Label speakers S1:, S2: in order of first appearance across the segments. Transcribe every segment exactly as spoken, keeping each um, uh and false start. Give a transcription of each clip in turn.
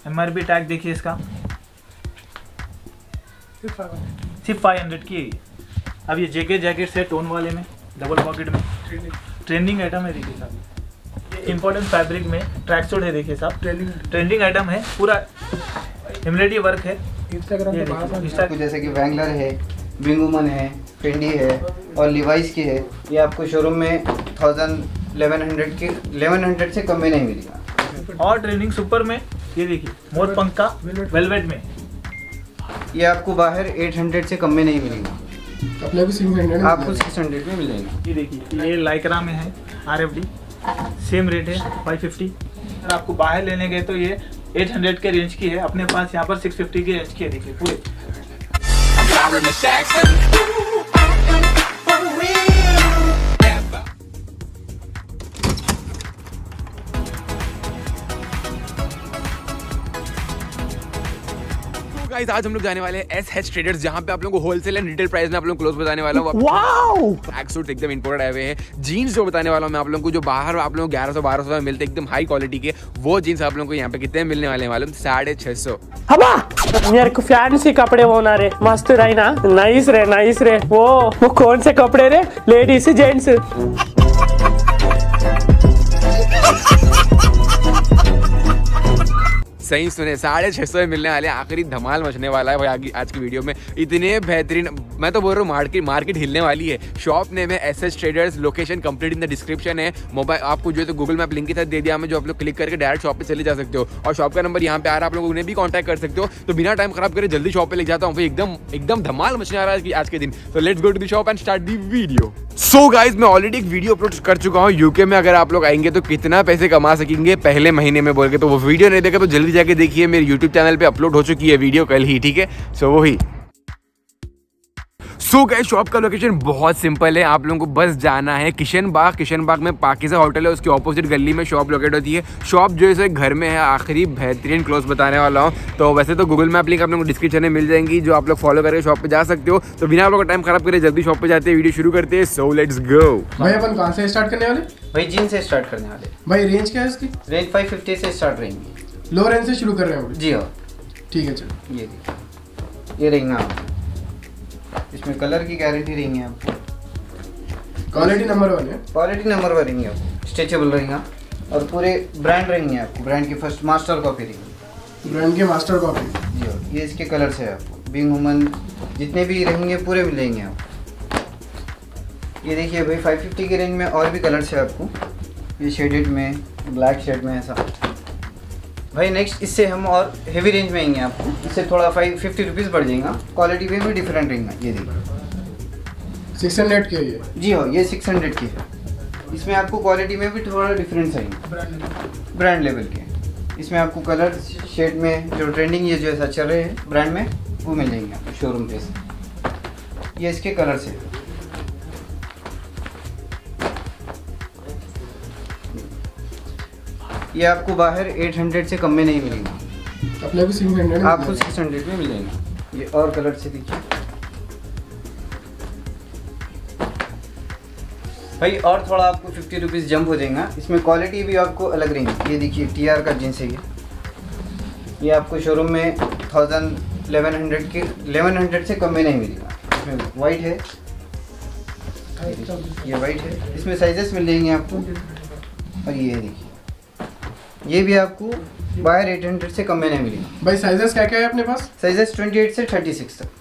S1: M R P tag देखिए इसका सिर्फ फाइव हंड्रेड की है। अब ये जेके जैकेट्स है टोन वाले में, डबल पॉकेट में, ट्रेंडिंग आइटम है। देखिए साहब ये इम्पोर्टेंट फैब्रिक में ट्रैक सूट है। देखिए साहब ट्रेंडिंग आइटम है, पूरा एम्ब्रॉयडरी वर्क है। इंस्टाग्राम पे
S2: आपको जैसे कि वैंगलर है, विंग वुमन है, फेंडी है और लिवाइस की है। ये आपको शोरूम में थाउजेंड इलेवन हंड्रेड के इलेवन हंड्रेड से कम में नहीं मिलेगा।
S1: और ट्रेंडिंग सुपर में ये देखिए मोर पंख का वेलवेट में,
S2: ये आपको बाहर आठ सौ से कम में नहीं मिलेगा,
S3: अपने भी सिक्स हंड्रेड
S2: आपको छह सौ में मिलेगा।
S1: ये देखिए ये लाइक्रा में है, R F D same rate है फाइव फिफ्टी। अगर आपको बाहर लेने गए तो ये आठ सौ के रेंज की है, अपने पास यहाँ पर छह सौ पचास की रेंज की है। देखिए पूरे
S4: गाइस आज हम लोग जाने वाले हैं एस एच ट्रेडर्स, जहाँ पे आप लोगों को होलसेल एंड रिटेल प्राइस में आप लोगों को क्लोथ बताने वाला हूँ। वाओ ट्रैक सूट एकदम इंपोर्टेड आए हुए हैं। जीन्स जो बताने वाला हूँ मैं आप लोगों को, जो बाहर आप लोगों को ग्यारह सौ बारह सौ में मिलते एकदम हाई क्वालिटी के, वो जीन्स आप लोगों को यहाँ पे कितने मिलने वाले हैं मालूम? साढ़े छह सौ।
S5: मेरे को फैंसी कपड़े होना रे, मस्त रही ना, नाइस रे नाइस रे। वो वो कौन से कपड़े रे, लेडीज जेंट्स?
S4: सही सुने, साढ़े छह सौ में मिलने वाले। आखिरी धमाल मचने वाला है भाई आज की वीडियो में। इतने बेहतरीन, मैं तो बोल रहा हूँ मार्केट मार्केट हिलने वाली है। शॉप नेम है S H traders, location complete in the description है। मोबाइल आपको जो है तो गूगल मैप लिंक के साथ दे दिया हमें, जो आप लोग क्लिक करके डायरेक्ट शॉप पे चले जा सकते हो। और शॉप का नंबर यहाँ पे आ रहा है, आप लोग उन्हें भी कॉन्टैक्ट कर सकते हो। तो बिना टाइम खराब करे जल्दी शॉप पे ले जाता हूँ, फिर एकदम एकदम धमाल मचने आ रहा है आज के दिन। तो let's go to the shop and start the video. So guys मैं ऑलरेडी एक वीडियो अपलोड कर चुका हूँ यूके में। अगर आप लोग आएंगे तो कितना पैसे कमा सकेंगे पहले महीने में बोल के, तो वो वीडियो नहीं देखा तो जल्दी जाके देखिए, मेरे यूट्यूब चैनल पे अपलोड हो चुकी है वीडियो कल ही, ठीक है। सो वही सो गाइस शॉप का लोकेशन बहुत सिंपल है, आप लोगों को बस जाना है किशन बाग। किशन बाग में पाकिज़ा होटल है, उसके ऑपोजिट गली में शॉप लोकेट होती है। शॉप जो है घर में है। आखिरी बेहतरीन क्लोथ बताने वाला हूँ। तो वैसे तो गूगल मैप लिंक आप लोगों को डिस्क्रिप्शन में मिल जाएंगी, जो आप लोग फॉलो करके शॉप पे जा सकते हो। तो बिना आप लोगों का टाइम खराब करे जल्दी शॉप पे जाते हैं, वीडियो शुरू करते हैं। So let's go.
S3: भाई अपन कहाँ से स्टार्ट करने वाले?
S2: भाई जीन्स से स्टार्ट करने वाले।
S3: भाई रेंज क्या है इसकी?
S2: रेंज फाइव फिफ्टी से स्टार्ट रहेंगी।
S3: लो रेंज से शुरू कर रहे हैं?
S2: जी हाँ
S3: ठीक है चलो।
S2: ये ये रहेंगे आपको, इसमें कलर की गारंटी रहेंगी आपको।
S3: क्वालिटी नंबर वन है,
S2: क्वालिटी नंबर वन रहेंगी आपको, स्ट्रेचेबल रहेंगे और पूरे ब्रांड रहेंगे आपको। ब्रांड की फर्स्ट मास्टर कॉपी रहेंगी,
S3: ब्रांड की मास्टर कॉपी।
S2: जी हाँ ये इसके कलर्स है आपको, विंग वुमन जितने भी रहेंगे पूरे मिलेंगे आपको। ये देखिए भाई फाइव फिफ्टी की रेंज में और भी कलर्स है आपको, ये शेडेड में, ब्लैक शेड में ऐसा। भाई नेक्स्ट इससे हम और हेवी रेंज में आएंगे आपको, इससे थोड़ा फाइव फिफ्टी रुपीज़ बढ़ जाएगा, क्वालिटी में भी डिफरेंट रहेगा। ये देखिए
S3: सिक्स हंड्रेड की है ये।
S2: जी हाँ ये सिक्स हंड्रेड की है, इसमें आपको क्वालिटी में भी थोड़ा डिफरेंस आएंगे, ब्रांड लेवल के। इसमें आपको कलर शेड में जो ट्रेंडिंग ये जो ऐसा चल रहे हैं ब्रांड में वो मिल जाएंगे आपको शोरूम पे से। ये इसके कलर्स है। ये आपको बाहर आठ सौ से कम में नहीं मिलेगा,
S3: अपने भी सिक्स हंड्रेड
S2: आपको छह सौ में मिलेगा। ये और कलर से देखिए भाई, और थोड़ा आपको फिफ्टी रुपीज़ जंप हो जाएगा। इसमें क्वालिटी भी आपको अलग रहेगी। ये देखिए टी आर का जींस है ये ये आपको शोरूम में थाउजेंड इलेवन हंड्रेड के इलेवन हंड्रेड से कम में नहीं मिलेगा। इसमें वाइट है, ये वाइट है, इसमें साइजेस मिल जाएंगे आपको। और ये देखिए ये भी आपको बाहर आठ सौ से कम में नहीं मिलेगा।
S3: भाई साइजेस क्या क्या है अपने पास?
S2: साइजेस अट्ठाईस से छत्तीस तक।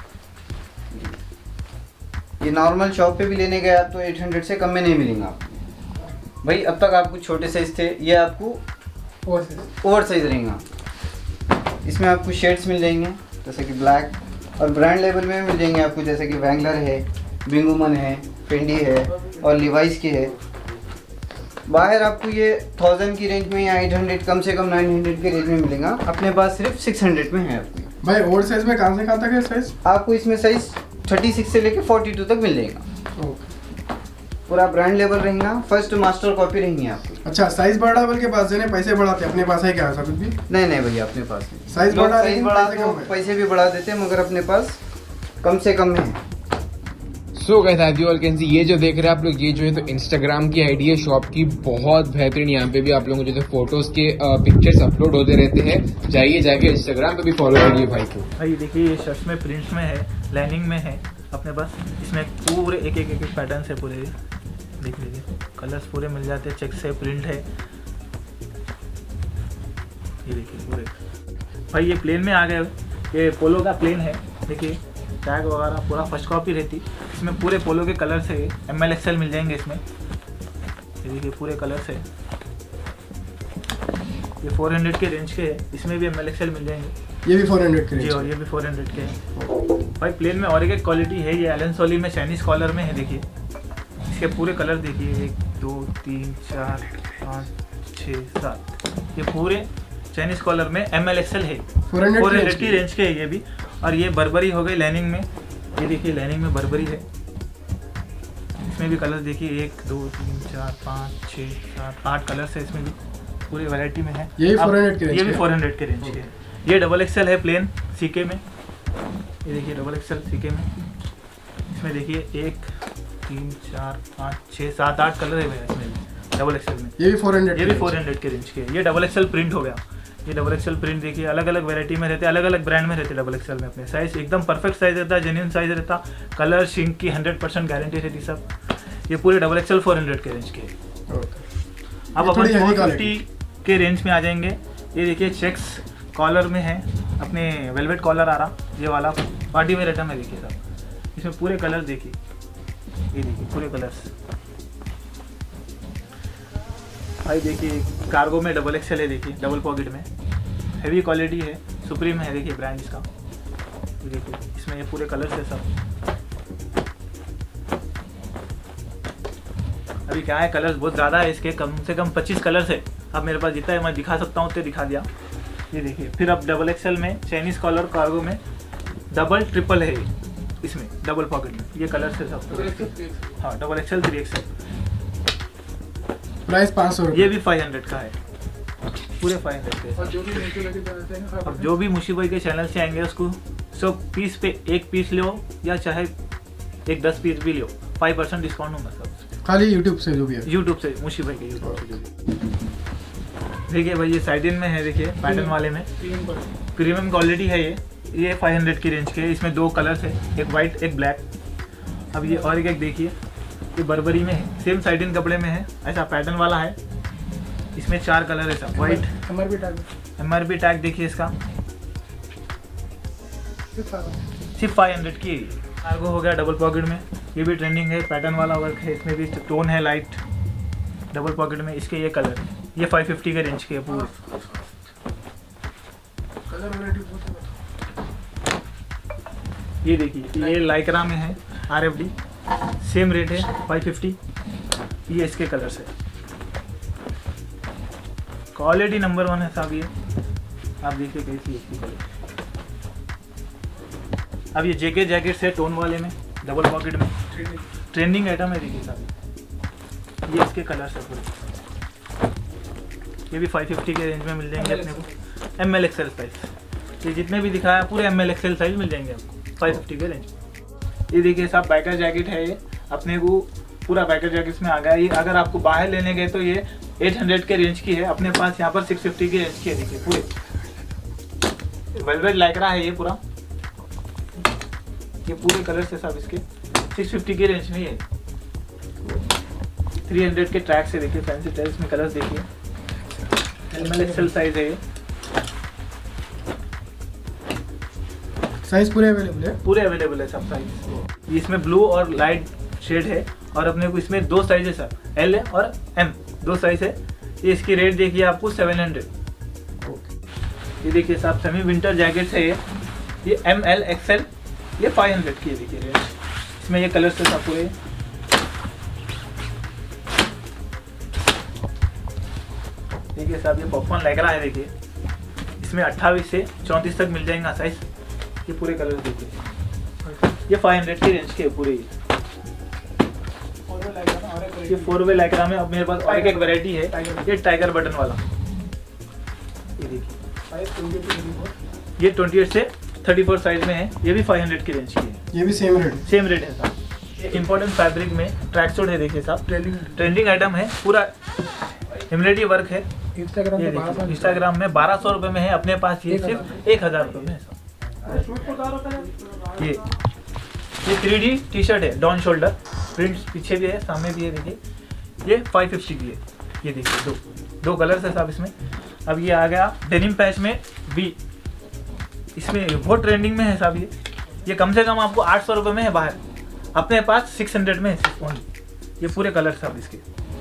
S2: ये नॉर्मल शॉप पे भी लेने गए आप तो आठ सौ से कम में नहीं मिलेंगे आपको। भाई अब तक आपको छोटे साइज थे, ये आपको ओवर साइज रहेगा। इसमें आपको शेड्स मिल जाएंगे जैसे कि ब्लैक, और ब्रांड लेवल में मिल जाएंगे आपको, जैसे कि वैंगलर है, विंग वुमन है, फेंडी है और लिवाइस की है। बाहर आपको ये थाउजेंड की रेंज में या एट हंड्रेड कम से कम नाइन हंड्रेड के रेंज में मिलेगा, अपने पास सिर्फ सिक्स हंड्रेड में है आपको।
S3: भाई ओवर साइज में कहाँ से कहाँ तक है साइज?
S2: आपको इसमें साइज थर्टी सिक्स से लेके फोर्टी टू तक मिल जाएगा। पूरा ब्रांड लेवल रहेगा, फर्स्ट मास्टर कॉपी रहेंगी आपको।
S3: अच्छा साइज बड़ा वाले के पास देने पैसे बढ़ाते, अपने पास है क्या ऐसा कुछ भी?
S2: नहीं नहीं भैया अपने पास नहीं।
S3: साइज बड़ा
S2: साइज बड़ा तो पैसे भी बढ़ा देते हैं, मगर अपने पास कम से कम है।
S4: So guys as you all can see, ये जो देख रहे हैं आप लोग, ये जो है तो इंस्टाग्राम की आईडी है शॉप की, बहुत बेहतरीन। यहाँ पे भी आप लोगों को जो है फोटोज के पिक्चर्स अपलोड होते रहते हैं, जाइए जाके इंस्टाग्राम पे भी फॉलो करिए भाई को।
S1: भाई देखिए ये शर्ट्स में प्रिंट्स में है, लाइनिंग में है अपने पास। इसमें पूरे एक एक एक, एक पैटर्न से पूरे देख लीजिए, कलर्स पूरे मिल जाते हैं, चेक से प्रिंट है। ये देखिए पूरे भाई ये प्लेन में आ गए, ये पोलो का प्लेन है। देखिए टैग वगैरह पूरा फर्स्ट कॉपी रहती। इसमें पूरे पोलो के कलर्स है, एम एल एक्सएल मिल जाएंगे इसमें। ये देखिए पूरे कलर्स है, ये फोर हंड्रेड के रेंज के है। इसमें भी एम एल एक्सएल मिल जाएंगे।
S3: ये भी फोर हंड्रेड के
S1: जी, और ये भी फोर हंड्रेड के है भाई। प्लेन में और एक क्वालिटी है, ये एलन सोली में चाइनीज कॉलर में है। देखिए इसके पूरे कलर देखिए, एक दो तीन चार पाँच छः सात, ये पूरे चाइनीज कॉलर में एम एल एक्सएल है।
S3: फोर हंड्रेड
S1: की रेंज के है ये भी। और ये बर्बरी हो गई लाइनिंग में, ये देखिए लाइनिंग में बर्बरी है। इसमें भी कलर देखिए, एक दो तीन चार पाँच छः सात आठ कलर्स है इसमें भी, पूरी वैरायटी में है।
S3: ये भी फोर हंड्रेड के रेंज
S1: ये भी फोर हंड्रेड के रेंज के है। ये डबल एक्सएल है प्लेन सीके में। ये देखिए डबल एक्सएल सीके में, इसमें देखिए एक तीन चार पाँच छः सात आठ कलर है भैया इसमें भी डबल एक्सएल में।
S3: ये भी फोर हंड्रेड
S1: ये भी फोर हंड्रेड के रेंज के है। ये डबल एक्सएल प्रिंट हो गया। ये डबल एक्सएल प्रिंट देखिए, अलग अलग वैरायटी में रहते हैं, अलग अलग ब्रांड में रहते हैं डबल एक्सएल में। अपने साइज एकदम परफेक्ट साइज रहता है, जेन्युइन साइज रहता, कलर शिंक की हंड्रेड परसेंट गारंटी रहती सब। ये पूरे डबल एक्सएल फोर हंड्रेड के रेंज के। अब अपन फोर फिफ्टी के रेंज में आ जाएंगे। ये देखिए चेक्स कॉलर में है, अपने वेलवेट कॉलर आ रहा, ये वाला पार्टी वेयर आइटम है। देखिए सब इसमें पूरे कलर देखिए, ये देखिए पूरे कलर्स भाई। देखिए कार्गो में डबल एक्सएल है, देखिए डबल पॉकेट में, हैवी क्वालिटी है, सुप्रीम है। देखिए ब्रांड इसका, देखिए इसमें ये पूरे कलर्स है सब। अभी क्या है, कलर्स बहुत ज़्यादा है इसके, कम से कम पच्चीस कलर्स है। अब मेरे पास जितना है मैं दिखा सकता हूँ उतने दिखा दिया। ये देखिए फिर अब डबल एक्सएल में चाइनीज़ कॉलर कार्गो में डबल ट्रिपल है इसमें, डबल पॉकेट में ये कलर्स है सब। हाँ double XL three XL,
S3: price पाँच सौ।
S1: ये भी फाइव हंड्रेड का है, पूरे फाइव हंड्रेड के। अब जो भी मुशी भाई के चैनल से आएंगे उसको सौ पीस पे एक पीस लो या चाहे एक दस पीस भी लो, फाइव परसेंट डिस्काउंट होगा सब।
S3: खाली यूट्यूब से जो भी है,
S1: यूट्यूब से मुशी भाई के यूट्यूब से जो भी। देखिए भाई ये साइडिन में है, देखिए पैटर्न वाले में प्रीमियम क्वालिटी है। ये ये फाइव हंड्रेड की रेंज के है। इसमें दो कलर्स है, एक वाइट एक ब्लैक। अब ये और एक देखिए, ये बर्बरी में है, सेम साइडिन कपड़े में है, ऐसा पैटर्न वाला है। इसमें चार कलर है सब, white
S3: MRP tag
S1: MRP tag देखिए इसका सिर्फ फाइव हंड्रेड की। कार्गो हो गया डबल पॉकेट में, ये भी ट्रेंडिंग है, पैटर्न वाला वर्क है। इसमें भी टोन है लाइट, डबल पॉकेट में। इसके ये कलर, ये फाइव फिफ्टी के रेंज के है पूरे। ये देखिए ये लाइक्रा में है, R F D, same rate है फाइव फिफ्टी। ये इसके कलर्स है, क्वालिटी नंबर वन है साहब। ये आप देखिए कैसी इसकी क्वालिटी। अब ये जेके जैकेट्स है टोन वाले में, डबल पॉकेट में, ट्रेंडिंग आइटम है। देखिए साहब ये इसके कलर्स है पूरे। ये भी फाइव फिफ्टी के रेंज में मिल जाएंगे अपने को। एम एल एक्सएल साइज, ये जितने भी दिखाया पूरे एम एल एक्सएल साइज मिल जाएंगे आपको फाइव फिफ्टी के रेंज। ये देखिए साहब बाइकर जैकेट है, ये अपने को पूरा बाइकर जैकेट्स में आ गया। ये अगर आपको बाहर लेने गए तो ये एट हंड्रेड के रेंज की है, अपने पास यहाँ पर सिक्स फिफ्टी के रेंज की है। देखिए पूरे वेलवेट लाइक्रा है ये पूरा, ये पूरे कलर से सब इसके सिक्स फिफ्टी के रेंज में है। थ्री हंड्रेड के ट्रैक से देखिए, फैंसी ट्रैक्स में कलर्स देखिए, एम एल एक्सएल साइज है ये।
S3: साइज पूरे अवेलेबल है,
S1: पूरे अवेलेबल है सब साइज। इसमें ब्लू और लाइट शेड है, और अपने को इसमें दो साइज है सर, एल है और एम, दो साइज है। ये इसकी रेट देखिए आपको सेवन हंड्रेड। ये देखिए साहब सेमी विंटर जैकेट्स है ये, ये एम एल एक्सएल, ये फाइव हंड्रेड की है। देखिए रेट, इसमें ये कलर से सब पूरे। देखिए साहब ये पॉपकॉर्न लाइक्रा है। देखिए इसमें अट्ठाईस से चौंतीस तक मिल जाएगा साइज। ये पूरे कलर देखिए, ये फाइव हंड्रेड की रेंज के पूरे। ये फोर वे लाइक्रा में अब मेरे पास और एक एक वैरायटी है, ये टाइगर बटन वाला। ये देखिए ये ट्वेंटी एट से थर्टी फोर साइज में है, ये भी फाइव हंड्रेड की रेंज की है।
S3: ये भी सेम रेट
S1: सेम रेट है साहब, इम्पोर्टेंट फैब्रिक में ट्रैक सूट है, देखिए साहब
S3: ट्रेंडिंग
S1: ट्रेंडिंग आइटम है, पूरा एम्ब्रॉयडरी वर्क है।
S3: इंस्टाग्राम
S1: ये
S3: पे बारह
S1: देखिए,
S3: सौ
S1: इंस्टाग्राम में बारह सौ रुपये में है, अपने पास ये
S3: एक
S1: सिर्फ एक हज़ार रुपये में है साहब। ये ये थ्री डी टी शर्ट है, डॉन शोल्डर प्रिंट पीछे भी है सामने भी है, देखिए ये फाइव फिफ्टी की है। ये देखिए दो दो कलर्स है साहब इसमें। अब ये आ गया डेनिम पैच में वी, इसमें बहुत ट्रेंडिंग में है साहब। ये ये कम से कम आपको आठ सौ रुपये में है बाहर, अपने पास सिक्स हंड्रेड में है सिर्फ ओनली। ये पूरे कलर साहब इसके,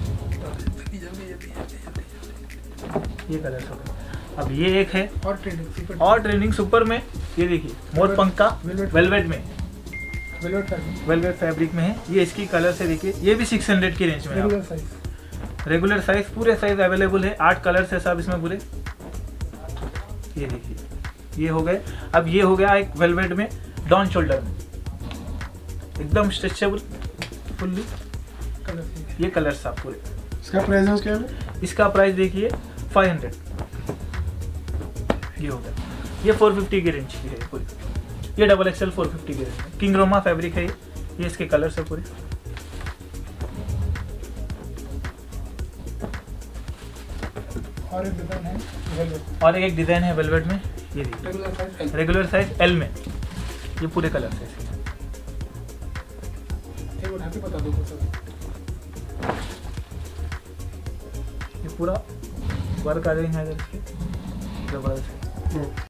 S1: ये कलर सब। अब ये एक है
S3: और ट्रेंडिंग
S1: और ट्रेंडिंग सुपर में, ये देखिए मोर पंख का वेलवेट में,
S3: वेलवेट फैब्रिक
S1: वेलवेट फैब्रिक में है। ये इसकी कलर से देखिए, ये भी सिक्स हंड्रेड की रेंज में है।
S3: रेगुलर साइज
S1: रेगुलर साइज पूरे साइज अवेलेबल है, आठ कलर्स है साहब इसमें पूरे। ये देखिए ये हो गए। अब ये हो गया एक वेलवेट में डॉन शोल्डर में, एकदम स्ट्रेचेबल फुल्ली,
S3: कलर
S1: ये कलर साहब पूरे।
S3: इसका प्राइस है उसका
S1: इसका प्राइस देखिए फाइव हंड्रेड, ये हो गया। ये फोर फिफ्टी की रेंज की है पूरी, ये डबल एक्सएल फोर फिफ्टी की रेंज में। किंग रोमा फैब्रिक है ये, ये इसके कलर्स है पूरे।
S3: और एक डिजाइन है वेलवेट
S1: और एक डिजाइन है वेलवेट में, ये देखिए
S3: regular size
S1: regular size L में, ये पूरे कलर्स है इसके।
S3: एक बार हैप्पी बता दो सर।
S1: ये पूरा वर्क आ रही है इधर इसके, जबरदस्त है।